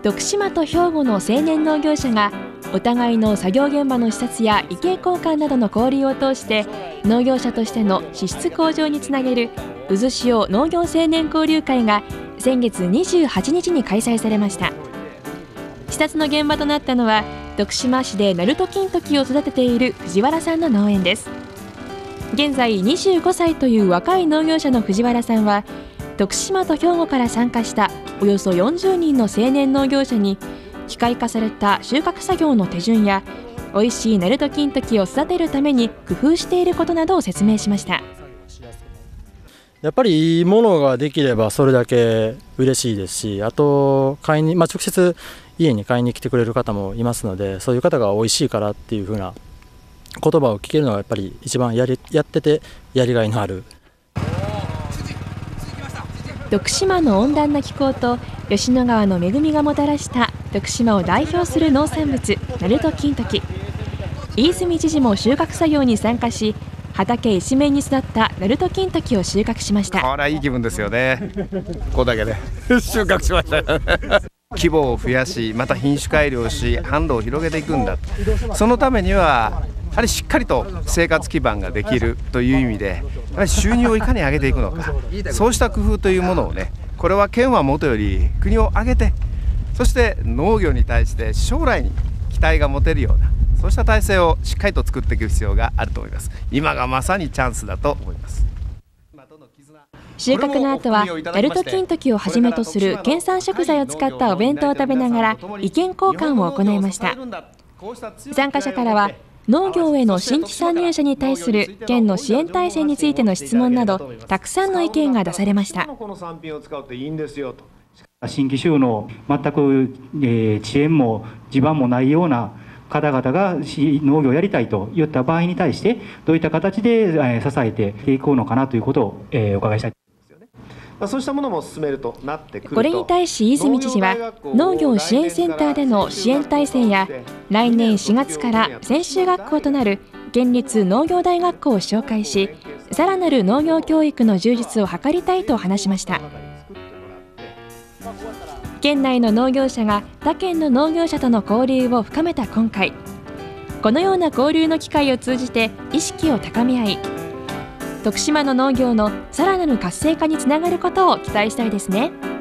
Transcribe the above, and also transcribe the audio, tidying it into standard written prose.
徳島と兵庫の青年農業者がお互いの作業現場の視察や意見交換などの交流を通して農業者としての資質向上につなげる渦潮農業青年交流会が先月28日に開催されました。視察の現場となったのは徳島市で鳴門金時を育てている藤原さんの農園です。現在25歳という若い農業者の藤原さんは徳島と兵庫から参加したおよそ40人の青年農業者に機械化された収穫作業の手順や美味しい鳴門金時を育てるために工夫していることなどを説明しました。 やっぱりいいものができればそれだけ嬉しいですし、あと買いに、直接家に買いに来てくれる方もいますので、そういう方が美味しいからっていう風な言葉を聞けるのがやっぱり一番やっててやりがいのある。 徳島の温暖な気候と吉野川の恵みがもたらした徳島を代表する農産物鳴門金時。飯泉知事も収穫作業に参加し、畑一面に育った鳴門金時を収穫しました。 これはいい気分ですよね。ここだけで収穫しました規模を増やし、また品種改良し、販路を広げていくんだ。そのためにはやはりしっかりと生活基盤ができるという意味で、やはり収入をいかに上げていくのか、そうした工夫というものをね、これは県はもとより国を挙げて、そして農業に対して将来に期待が持てるような、そうした体制をしっかりと作っていく必要があると思います。今がまさにチャンスだと思います。 収穫の後は鳴門金時をはじめとする県産食材を使ったお弁当を食べながら意見交換を行いました。参加者からは農業への新規参入者に対する県の支援体制についての質問などたくさんの意見が出されました。 新規就農、全く遅延も地盤もないような方々が農業をやりたいといった場合に対してどういった形で支えていこうのかなということをお伺いしたい。 そうしたものも進めるとなってくると、 これに対し泉知事は農業支援センターでの支援体制や来年4月から専修学校となる県立農業大学校を紹介し、さらなる農業教育の充実を図りたいと話しました。県内の農業者が他県の農業者との交流を深めた今回、このような交流の機会を通じて意識を高め合い、徳島の農業のさらなる活性化につながることを期待したいですね。